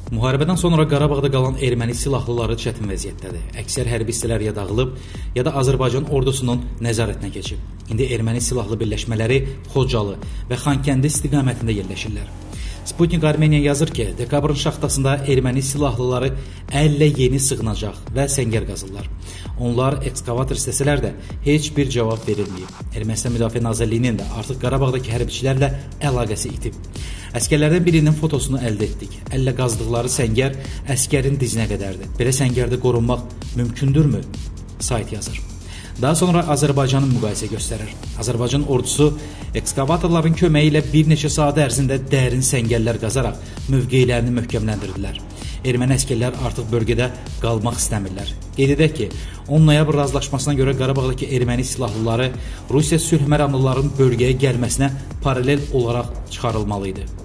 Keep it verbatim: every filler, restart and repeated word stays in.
Müharibədən sonra Qarabağda qalan erməni silahlıları çətin vəziyyətdədir. Əksər hərbi hissələr ya dağılıb, ya da Azərbaycan ordusunun nəzarətinə keçib. İndi erməni silahlı birləşmələri Xocalı və Xankəndi istiqamətində yerləşirlər. Sputnik Armeniya yazır ki, dekabrın şaxtasında erməni silahlıları əllə yeni sığınacaq və səngər qazırlar. Onlar ekskavator istəsələr də heç bir cavab verilməyib. Ermənistan Müdafiə Nazirliyinin də artıq Qarabağdakı hərbiçilərlə əlaqəsi itib. Əskərlərdən birinin fotosunu əldə etdik. Əllə qazdıqları səngər əskərin dizinə qədərdir. Belə səngərdə qorunmaq mümkündürmü? Sayt yazır. Daha sonra Azərbaycanın müqayisə göstərir. Azərbaycan ordusu ekskavatorların köməyi ilə bir neçə saat ərzində dərin səngərlər qazaraq mövqelərini möhkəmləndirdilər. Erməni əskərlər artıq bölgədə qalmaq istəmirlər. Qeyd edək ki, on noyabr razılaşmasına görə Qarabağdakı erməni silahlıları Rusiya sülh məramlılarının bölgəyə gəlməsinə paralel olaraq çıxarılmalı idi.